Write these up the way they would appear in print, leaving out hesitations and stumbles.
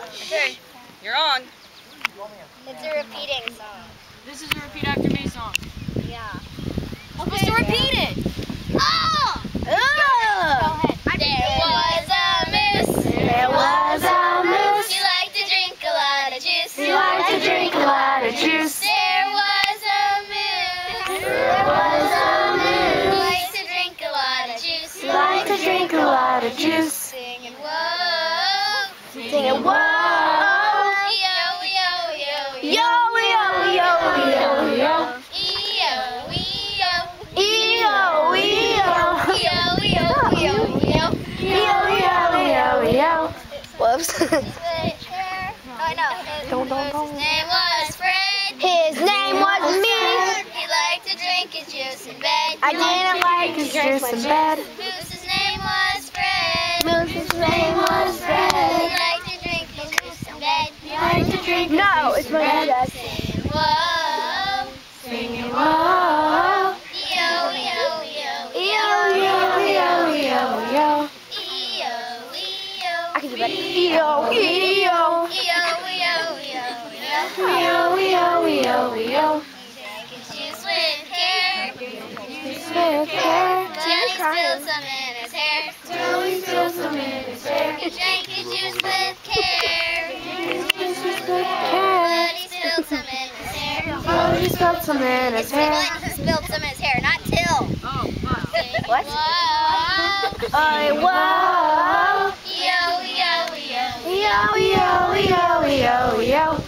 Okay, you're on. It's a repeating song. This is a repeat after me song. Yeah. Supposed to repeat it. Oh! Go ahead. There was a moose. There was a moose. He liked to drink a lot of juice. He liked to drink a lot of juice. There was a moose. There was a He moose. liked to drink a lot of juice. He liked to drink a lot of juice. Singing whoa. Singing whoa. Yo, yo, yo, Yo, yo, yo, yo, yo. E-O, E-O. E-O, E-O. E-O, E-O, E-O, E-O. E-O, E-O, E-O. Whoops. Oh, no. Don't. His name was Fred. His name was me. He liked to drink his juice in bed. I didn't like his juice in bed. Moose's name was Fred. Moose's name was He Fred. liked to drink his juice in bed. He liked to drink. No, it's my dad. Singing whoa. Singing whoa. E-O, E-O, E-O. E-O, E-O, E-O, E-O, E-O. E-O, E-O. I can do better. E-O, E-O. E-O, E-O, E-O, E-O. E-O, E-O, E-O, E-o. Drank his juice with care. With care. Till he spilled some in his hair. Till he spilled some in his hair. He drank his juice with care. With But care. he spilled some in his hair. Till he spilled some in his It's hair. when he spilled some in his hair, not till. What? Whoa. I whoa. E-O, E-O, E-O. E-O, E-O, E-O, E-O, E-o.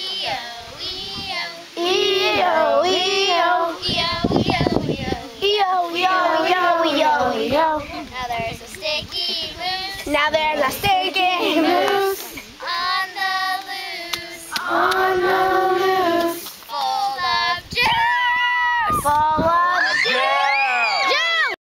E-O, E-O. E-O, E-O. E-O, E-O, E-O. E-O, E-O, E-O, E-o. Now there's a sticky moose Now there's a sticky moose on the loose, on the loose. full of juice. Full